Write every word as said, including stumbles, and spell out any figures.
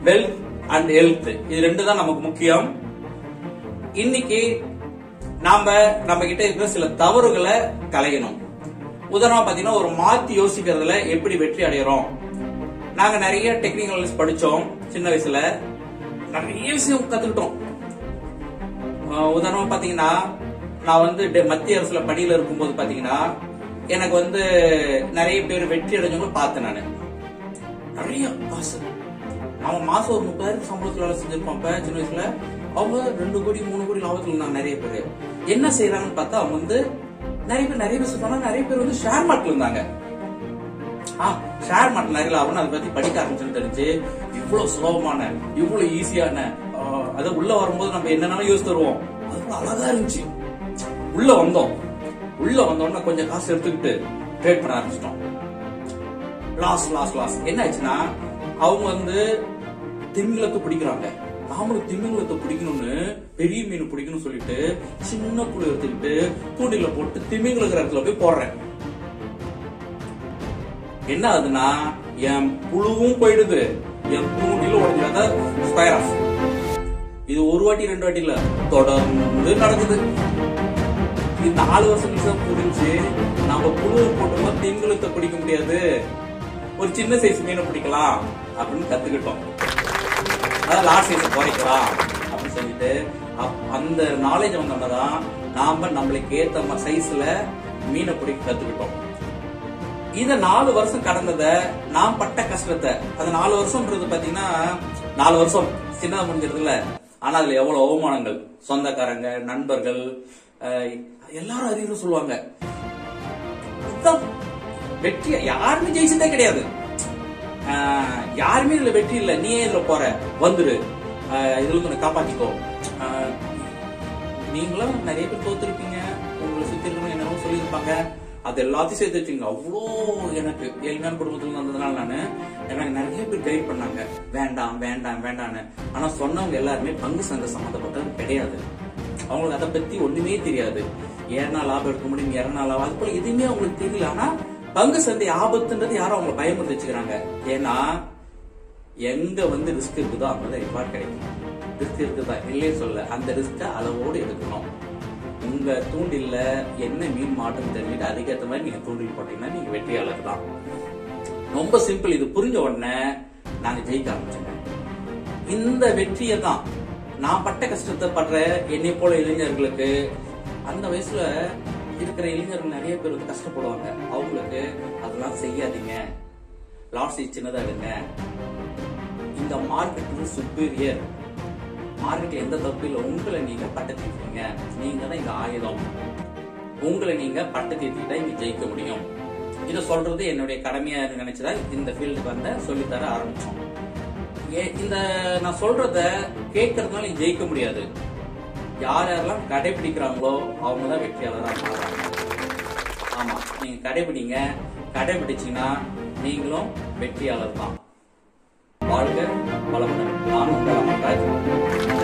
Wealth and health, இது ரெண்டு தான் நமக்கு முக்கியம். இன்னைக்கு நாம நம்ம கிட்ட இருக்கிற சில தவறுகளை களையணும். உதாரணமா பாத்தீங்கன்னா, ஒரு மாத்தி யோசிக்கிறதுல எப்படி வெற்றி அடைகிறோம். நாங்க நிறைய டெக்னிக்கல் படிச்சோம் சின்ன வயசுல, நிறைய விஷயம் கத்துக்கிட்டோம். உதாரணமா பாத்தீங்கன்னா, நான் வந்து மத்திய அரசுல பணியில இருக்கும்போது பாத்தீங்கன்னா, எனக்கு வந்து நிறைய பேர் வெற்றி அடைஞ்சவங்க பார்த்தேன். நானு நிறைய காசு, அவன் மாசம் ஒரு முப்பதாயிரம் சம்பளத்துல வேலை செஞ்சிருப்பான். சின்ன வயசுல அவங்க ரெண்டு கோடி மூணு கோடி லாபத்துல இருந்தாங்க. நிறைய பேர் என்ன செய்யறாங்கன்னு பார்த்தா, அவங்க வந்து நிறைய பேர் நிறைய பேர் சொல்றாங்க, நிறைய பேர் வந்து ஷேர் மார்க்கெட்ல இருந்தாங்க. ஷேர் மார்க்கெட் நிறைய லாபம், அதை பத்தி படிக்க ஆரம்பிச்சுன்னு தெரிஞ்சு, இவ்வளவு சுலபமான இவ்வளவு ஈஸியான, அதை உள்ள வரும்போது நம்ம என்னன்னாலும் யோசிச்சு தருவோம். அது அழகா இருந்துச்சு. உள்ள வந்தோம், உள்ள வந்தோம்னா கொஞ்சம் காசு எடுத்துக்கிட்டு ட்ரேட் பண்ண ஆரம்பிச்சிட்டோம். லாஸ் லாஸ் லாஸ் என்ன ஆச்சுன்னா, அவங்க வந்து திமிங்கலத்தை பிடிக்கிறாங்க. நாமளும் திமிங்கலத்தை பிடிக்கணும்னு, பெரிய மீன் பிடிக்கணும்னு சொல்லிட்டு சின்ன புழு எடுத்துக்கிட்டு தூண்டில போட்டு திமிங்கல இடத்துல போய் போடுறேன். என்ன ஆகுதுன்னா, என் புழுவும் போயிடுது, என் தூண்டில உடஞ்சாத ஸ்கொயர் ஆஃப். இது ஒரு வாட்டி ரெண்டு வாட்டி இல்ல, தொடர்ந்து நடக்குது. இது நாலு வருஷம் கழிச்சு புரிஞ்சு, நம்ம புழுவை போட்டோம்னா திமிங்கலத்தை பிடிக்க முடியாது, ஒரு சின்ன சைஸ் மீனை பிடிக்கலாம் அப்படின்னு கத்துக்கிட்டோம். அதாவது லார்ஜ் சைஸ் குறைக்கலாம் அப்படின்னு சொல்லிட்டு, அந்த நாலேஜ் வந்தோம்னாதான் நாம நம்மளுக்கு ஏத்த சைஸ்ல மீனை பிடிக்க கத்துக்கிட்டோம். இந்த நாலு வருஷம் கடந்தத நாம் பட்ட கஷ்டத்தை, அந்த நாலு வருஷம்ன்றது பாத்தீங்கன்னா, நாலு வருஷம் சின்னதா முடிஞ்சிருது இல்ல, ஆனா அதுல எவ்வளவு அவமானங்கள், சொந்தக்காரங்க, நண்பர்கள், எல்லாரும் அறிவு சொல்லுவாங்க. வெற்றி யாருமே ஜெயிச்சதே கிடையாது. யாருமே இதுல வெற்றி இல்ல, நீயே இதுல போற, வந்துரு, இதுல இருந்து காப்பாத்திக்கோ. நீங்களும் நிறைய பேர் தோத்துருப்பீங்க, உங்களை சுத்தி இருக்கணும் என்னவோ சொல்லியிருப்பாங்க. அது எல்லாத்தையும் சேர்த்து வச்சுங்க. அவ்வளோ எனக்கு ஏழ்மையான குடும்பத்துல வந்ததுனால நானு, எனக்கு நிறைய பேர் கைட் பண்ணாங்க, வேண்டாம் வேண்டாம் வேண்டான்னு. ஆனா சொன்னவங்க எல்லாருமே பங்கு சந்தை சம்பந்தப்பட்டது கிடையாது. அவங்களுக்கு அதை பத்தி ஒண்ணுமே தெரியாது. ஏறனா லாபம் எடுக்க முடியும், இறனா லாபம், அது போல எதுவுமே அவங்களுக்கு தெரியல. ஆனா பங்கு சந்தை ஆபத்துன்றது யாரும் அவங்களை பயமுறுத்தி வச்சுக்கிறாங்க. ஏன்னா எங்க வந்து ரிஸ்க் இருக்குதோ அங்கதான் ரிவார்ட் கிடைக்கும். ரிஸ்க் இருக்குதா இல்லையே சொல்ல, அந்த ரிஸ்க அளவோடு எடுக்கணும். உங்க தூண்டில்ல என்ன மீன் மாட்டம் தெரிஞ்சுட்டு அதுக்கேற்ற மாதிரி நீங்க தூண்டில் போட்டீங்கன்னா நீங்க வெற்றியாளர் தான். ரொம்ப சிம்பிள். இது புரிஞ்ச உடனே நாங்க ஜெயிக்க ஆரம்பிச்சோங்க. இந்த வெற்றியை தான் நான் பட்ட கஷ்டத்தை படுற என்னை போல இளைஞர்களுக்கு, அந்த வயசுல இருக்கிற இளைஞர்கள் நிறைய பேர் வந்து கஷ்டப்படுவாங்க. அவங்களுக்கு அதெல்லாம் செய்யாதீங்க, லாஸ் சின்னதா எடுங்க. இந்த மார்க்கெட் சுப்பீரியர், மார்க்கெட்ல எந்த தப்பு இல்லை. உங்களை நீங்க பட்ட தீர்த்தீங்க, நீங்க தான் இங்க ஆயுதம். உங்களை நீங்க பட்ட தீர்த்திட்டா இங்க ஜெயிக்க முடியும். இதை சொல்றது என்னுடைய கடமையா நினைச்சதா இந்த ஃபீல்டுக்கு வந்த சொல்லித்தர ஆரம்பிச்சோம். இந்த நான் சொல்றத கேட்கறதுனால நீங்க ஜெயிக்க முடியாது. யார் யாரெல்லாம் கடைபிடிக்கிறாங்களோ அவங்க தான் வெற்றியாளராக மாறாங்க. ஆமா, நீங்க கடைபிடிங்க. கடைபிடிச்சீங்கன்னா நீங்களும் வெற்றியாளர் தான். வாழ்க வளமுடன். நான் உங்கள் அமர்ராஜ்.